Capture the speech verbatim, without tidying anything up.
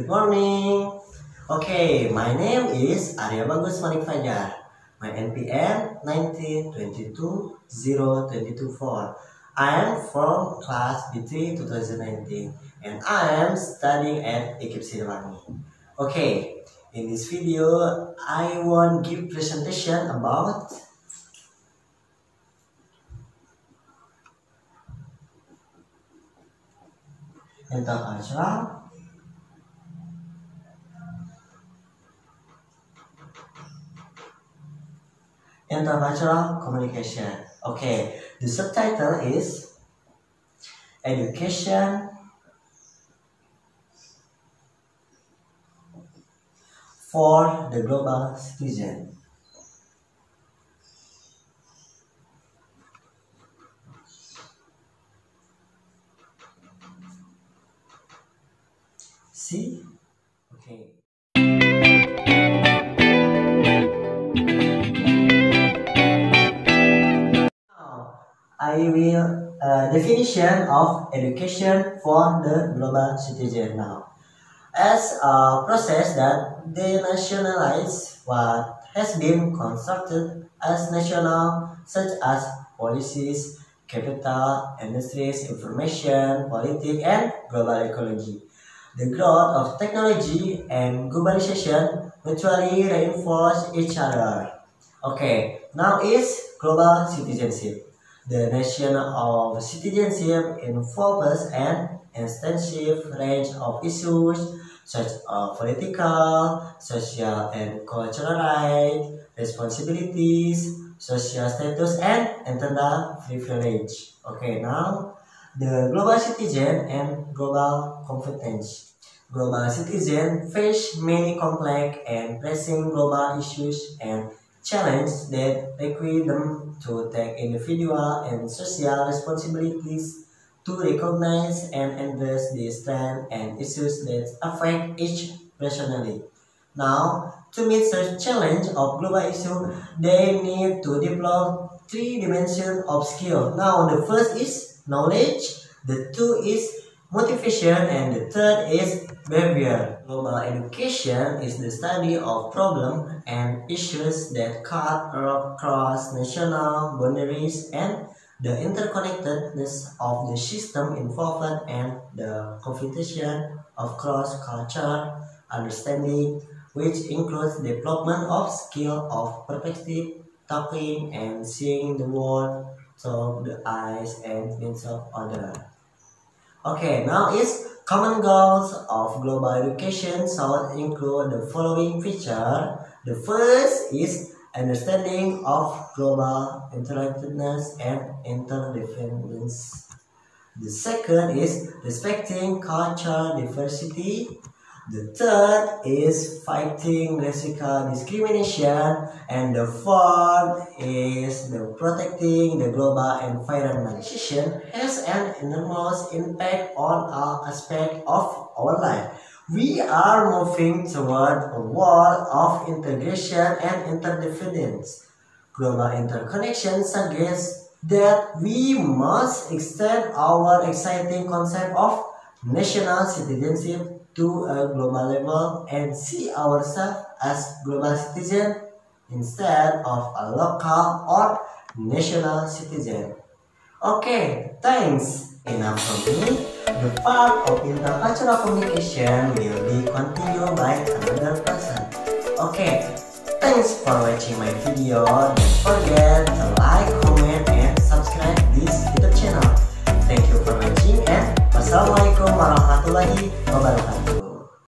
morning. Okay, my name is Arya Bagus Manik Fajar. My N P M nineteen twenty-two zero twenty-two four. I am from class B three twenty nineteen and I am studying at Ekip Siliwangi. Okay, in this video I want to give presentation about intercultural intercultural communication. Okay, the subtitle is Education for the Global Citizen. See? Okay. Now, I will uh, definition of education for the global citizen now. As a process that denationalize what has been constructed as national, such as policies, capital, industries, information, politics, and global ecology. The growth of technology and globalization mutually reinforce each other. Okay, now is global citizenship. The notion of citizenship involves an extensive range of issues such as political, social, and cultural rights, responsibilities, social status, and internal privilege. Okay, now the global citizen and global competence. Global citizens face many complex and pressing global issues and challenges that require them to take individual and social responsibilities to recognize and address the strengths and issues that affect each personally. Now, to meet such challenge of global issue, they need to develop three dimensions of skill. Now, the first is knowledge, the two is motivation, and the third is behavior. Global education is the study of problems and issues that cut across national boundaries and the interconnectedness of the system involved and the competition of cross-cultural understanding, which includes development of skill of perspective, talking, and seeing the world through the eyes and means of other. Okay, now is common goals of global education should include the following feature. The first is understanding of global interconnectedness and interdependence. The second is respecting cultural diversity. The third is fighting racial discrimination, and the fourth is the protecting the global environment. Education has an enormous impact on all aspects of our life. We are moving toward a world of integration and interdependence. Global interconnection suggests that we must extend our exciting concept of national citizenship to a global level and see ourselves as global citizens instead of a local or national citizen. Okay, thanks. Enough from me. The part of intercultural communication will be continued by another person. Okay, thanks for watching my video. Don't forget to like, comment, and subscribe this YouTube channel. Thank you for watching and wassalamualaikum warahmatullahi wabarakatuh.